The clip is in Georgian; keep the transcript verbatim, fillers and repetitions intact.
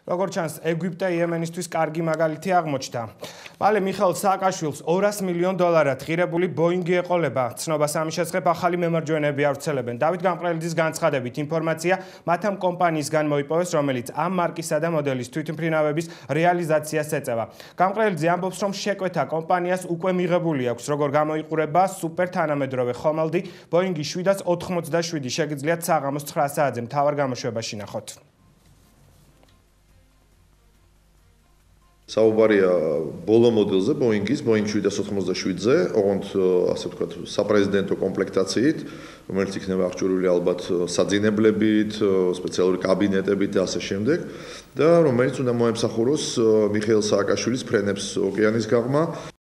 როგორც ჩანს, ეგვიპტე იემენისთვის კარგი მაგალითი აღმოჩნდა. მალე მიხეილ სააკაშვილს ორას მილიონ დოლარად ღირებული ბოინგი ეყოლება. ცნობას ამის შესახებ ახალი მემარჯვენეები ავრცელებენ. დავით გამყრელიძის განცხადებით, ინფორმაცია მათ ამ კომპანიისგან მოიპოვეს, რომელიც ამ მარკისა და მოდელის თვითმფრინავების რეალიზაციას ეწევა. გამყრელიძე ამბობს, რომ შეკვეთა კომპანიას უკვე მიღებული აქვს, როგორ გამოიყურება სუპერ თანამედროვე ხომალდი ბოინგი შვიდას ოთხმოცდაშვიდი შეგიძლიათ საღამოს ცხრა საათზე მთავარ გამოშვებაში ნახოთ. საუბარია ბოლო მოდელზე, ბოინგის, ბოინგ შვიდას ოთხმოცდაშვიდზე, ოღონდ ასე ვთქვათ, საპრეზიდენტო კომპლექტაციით, რომელიც იქნება აღჭურვილი ალბათ საძინებლებით, სპეციალური კაბინეტებით და ასე შემდეგ, და რომელიც უნდა მოემსახუროს მიხეილ სააკაშვილის ფრენებს ოკეანის გაღმა.